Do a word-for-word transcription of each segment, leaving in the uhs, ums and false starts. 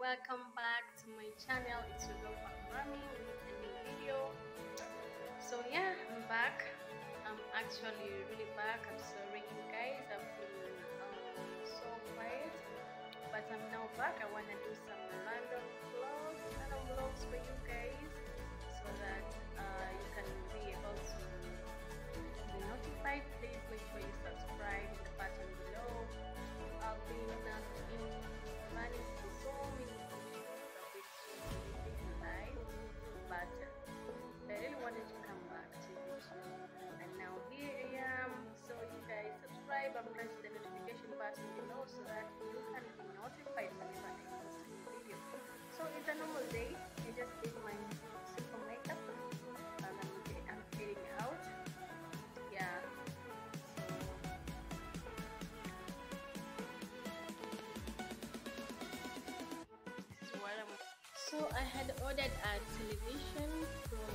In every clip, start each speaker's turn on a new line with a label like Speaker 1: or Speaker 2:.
Speaker 1: welcome back to my channel. It's your girl Rami with a new video. So yeah, I'm back. I'm actually really back. I'm sorry you guys, I've been um, so quiet, but I'm now back. I want to do some random vlogs, random vlogs for you guys, so that uh, you can be able to be notified. Please make sure you subscribe in the button below. I've been uh, in running through so many issues, of which so many things live, but uh, I really wanted to come back to YouTube, and now here I am. So you guys subscribe and press the notification button below so that you can be notified whenever I post a new video. So it's a normal day. I just did my simple makeup and I'm, I'm heading out. Yeah. So I had ordered a television from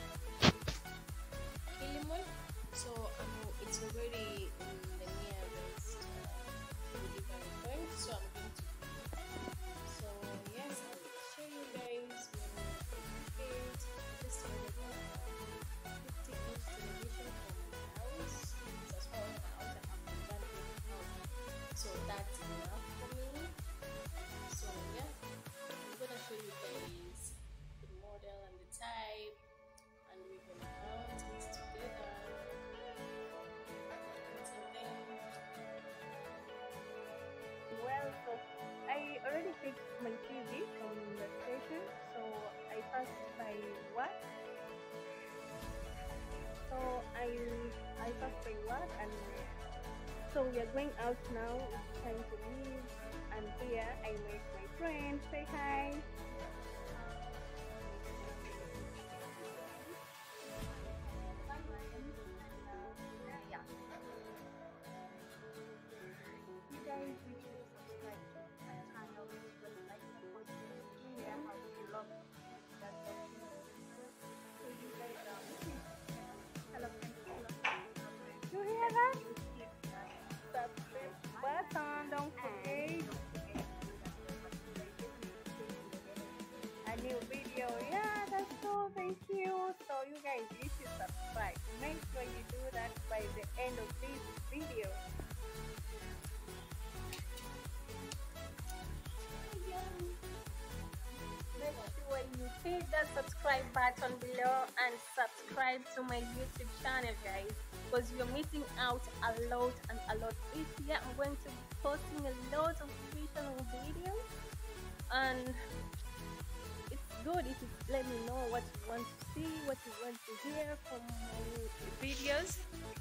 Speaker 1: Kilimall. So um, it's already in the nearest uh, delivery point. So I'm going to. So yes, I'll show you guys when it. Just ordered a fifty inch television from my house. It's a small house. I have to run it out. So that's enough for me. So yeah. I'm gonna show you guys the model and the type, and we're gonna mount it together. Well, so I already fixed my T V from the station, so I passed by work. So I I passed by work, and so we are going out now. It's time to leave, and here I met my friend. Say hi. Yeah. You guys, you should subscribe to my channel. Just like the post. Yeah, how you love that. So you guys, um, hello, hello. You hear that? Subscribe button. Don't forget. A new video. Yeah, that's so. Thank you. So you guys, you should subscribe. Make sure you do that by the end of this video. Make sure you hit that subscribe button below and subscribe to my YouTube channel, guys, because you're missing out a lot and a lot. This year I'm going to be posting a lot of special videos, and it's good if you let me know what you want to see, what you want to hear from my videos.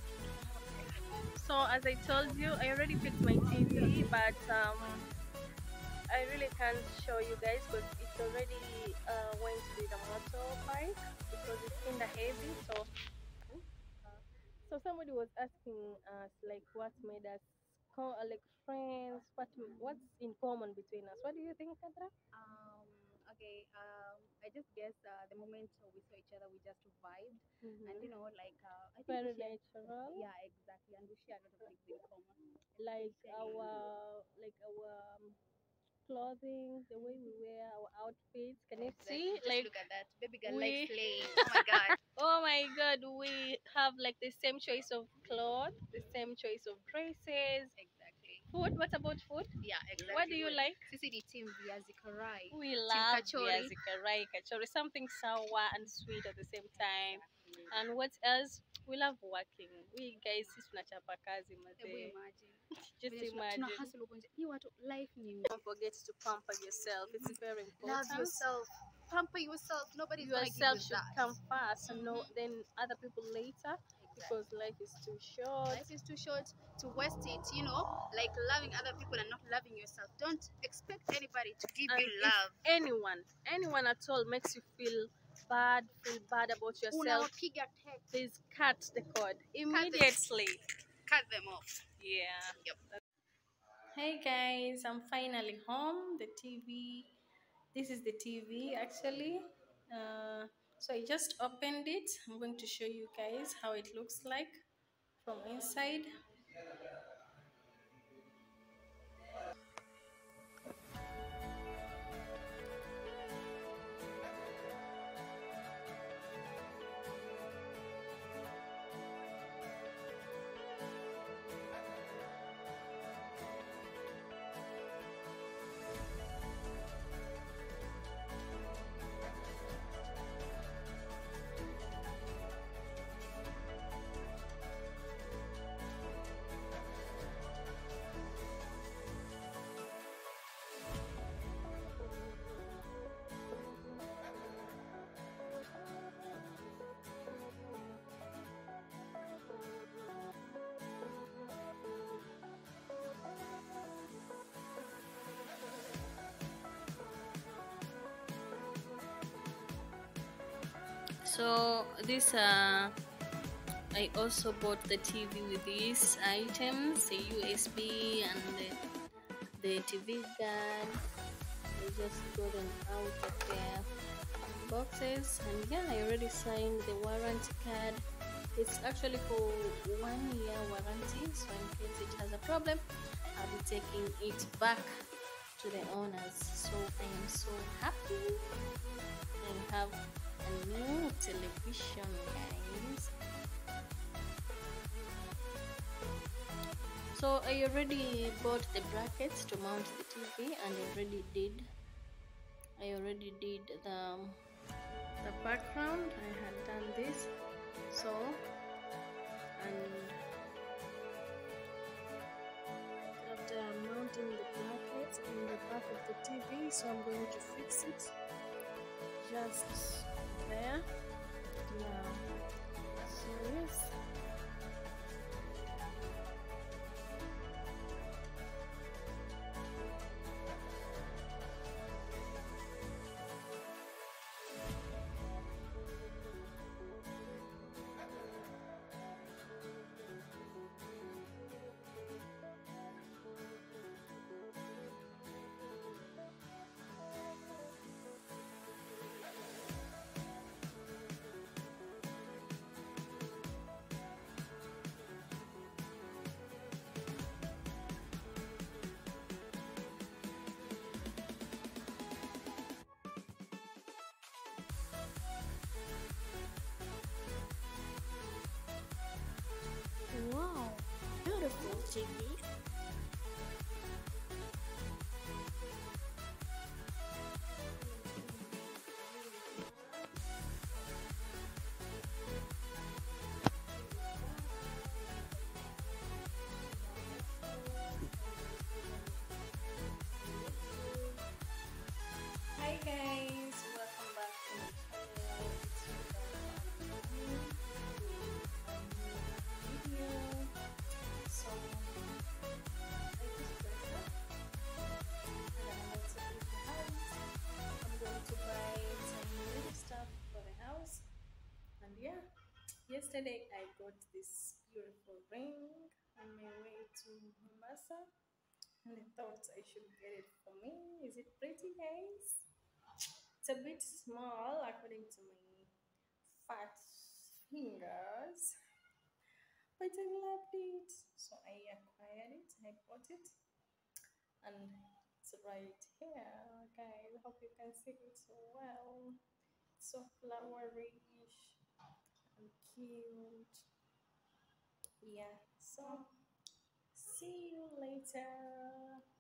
Speaker 1: So as I told you, I already fixed my T V, but um, I really can't show you guys because it's already uh, went with a motorbike because it's kind of heavy. So, uh, so somebody was asking us like what made us co- uh, like friends. What what's in common between us? What do you think, Kadra?
Speaker 2: Um, okay, um, I just guess uh, the moment we saw each other, we just vibed,
Speaker 1: Mm-hmm.
Speaker 2: and you know, like uh, I think
Speaker 1: Very
Speaker 2: we share,
Speaker 1: natural.
Speaker 2: yeah, exactly, and we share a lot of things in common.
Speaker 1: Like
Speaker 2: Especially-
Speaker 1: our like our um, clothing, the way we wear our outfits. Can you
Speaker 2: Exactly.
Speaker 1: see?
Speaker 2: Just
Speaker 1: Like
Speaker 2: look at that, baby girl
Speaker 1: we.
Speaker 2: like slave. Oh my god.
Speaker 1: Oh my god, we have like the same choice of clothes, the same choice of dresses.
Speaker 2: Exactly.
Speaker 1: Food, what about food?
Speaker 2: Yeah, exactly.
Speaker 1: What do you like?
Speaker 2: Sisi ni team viazi karai.
Speaker 1: We
Speaker 2: Team
Speaker 1: love
Speaker 2: kachori.
Speaker 1: viazi karai, kachori, something sour and sweet at the same time.
Speaker 2: Exactly.
Speaker 1: And what else? We love working. We guys, sisi tunachapa kazi
Speaker 2: Hebu
Speaker 1: mazee.
Speaker 2: imagine.
Speaker 1: Just
Speaker 2: Venye tuna- tuna
Speaker 1: imagine.
Speaker 2: hustle huko nje. Hii watu life ni
Speaker 1: Don't forget to pamper yourself. It's very important.
Speaker 2: love yourself. Pamper yourself. Nobody's gonna give
Speaker 1: Yourself
Speaker 2: you
Speaker 1: should
Speaker 2: that.
Speaker 1: come first, and no,
Speaker 2: Mhm.
Speaker 1: then other people later, because life is too short.
Speaker 2: Life is too short to waste it, you know, like loving other people and not loving yourself. Don't expect anybody to give
Speaker 1: And
Speaker 2: you
Speaker 1: if
Speaker 2: love.
Speaker 1: anyone, anyone at all makes you feel bad, feel bad about yourself,
Speaker 2: Unawapiga text,
Speaker 1: please cut the cord immediately.
Speaker 2: cut them off.
Speaker 1: Yeah.
Speaker 2: Yep.
Speaker 1: Hey guys, I'm finally home. The T V. This is the T V actually. Uh, so I just opened it. I'm going to show you guys how it looks like from inside. So this uh I also bought the T V with these items, the U S B and the, the T V guard. I just got them out of their boxes, and yeah, I already signed the warranty card. It's actually for one year warranty, so in case it has a problem, I'll be taking it back to the owners. So I am so happy I have a new television, guys. So I already bought the brackets to mount the T V, and I already did I already did the the background. I had done this, so and after mounting the brackets in the back of the T V, so I'm going to fix it just there now. So yes.
Speaker 2: Wow, beautiful T V.
Speaker 1: Hi guys, welcome back to my channel. It's your girl, Mommy, with a new video. So I just dressed up and I'm about to leave the house. I'm going to buy some new stuff for the house. And yeah, yesterday I got this beautiful ring on my way to Mombasa, and I thought I should get it for me. Is it pretty, guys? It's a bit small according to my fat fingers, but I loved it. So I acquired it, I bought it, and it's right here, guys. I hope you can see it so well. It's so flowerish and cute. Yeah, so see you later.